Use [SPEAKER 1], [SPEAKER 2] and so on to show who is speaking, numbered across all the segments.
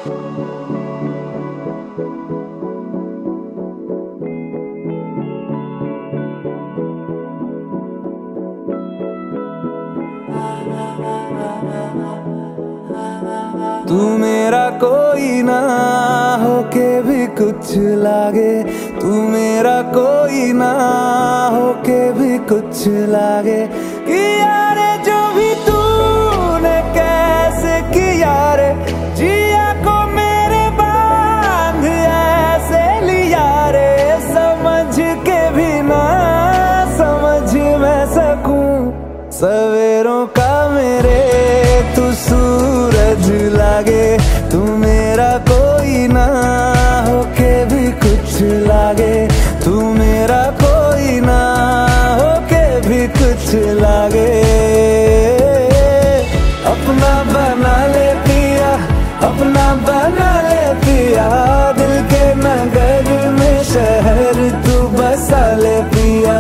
[SPEAKER 1] तू मेरा कोई ना होके भी कुछ लागे, तू मेरा कोई ना होके भी कुछ लागे। किया रे जो भी तूने कैसे किया रे, जिया को मेरे बांध ऐसे लिया रे। समझ के भी ना समझ मैं सकूं, सवेरों का मेरे तू सूरज लागे। तू मेरा कोई ना होके भी कुछ लागे, तू मेरा कोई ना होके भी कुछ लागे। अपना बना ले पिया, अपना बना ले पिया, दिल के नगर में शहर तू बसा ले पिया।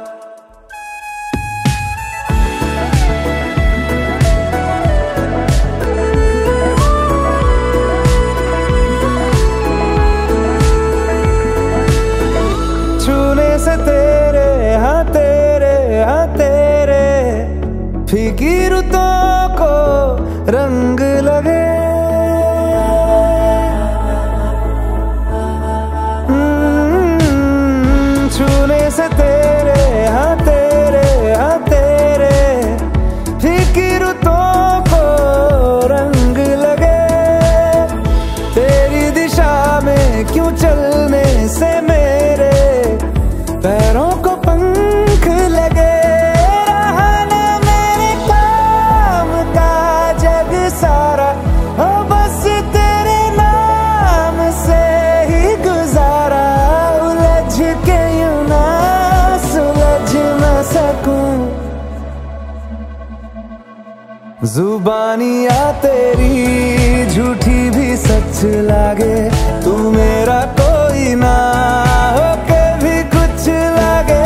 [SPEAKER 1] से तेरे हाँ तेरे फीकी रुतों को रंग लगे। छूने से तेरे हाँ तेरे फीकी रुतों को रंग लगे। तेरी दिशा में क्यों चलने से मेरे पैरों को पंख लगे। रहा ना मेरे काम का जग सारा, हो बस तेरे नाम से ही गुजारा। उलझ के यूं ना सुलझ न सकूं, जुबानियाँ तेरी झूठी भी सच लागे। तू मेरा कोई ना होके भी कुछ लागे।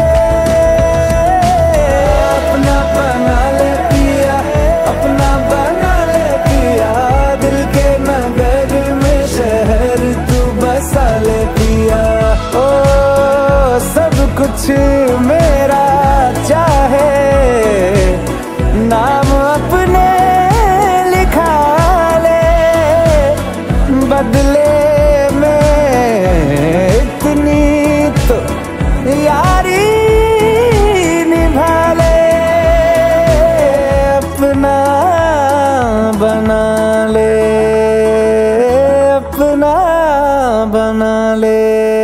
[SPEAKER 1] अपना बना ले पिया, अपना बना ले पिया, दिल के नगर में शहर तू बसा ले पिया। ओ सब कुछ मेरा चाहे, नाम अपने लिखा ले, बदले तो यारी निभा ले। अपना बना ले, अपना बना ले।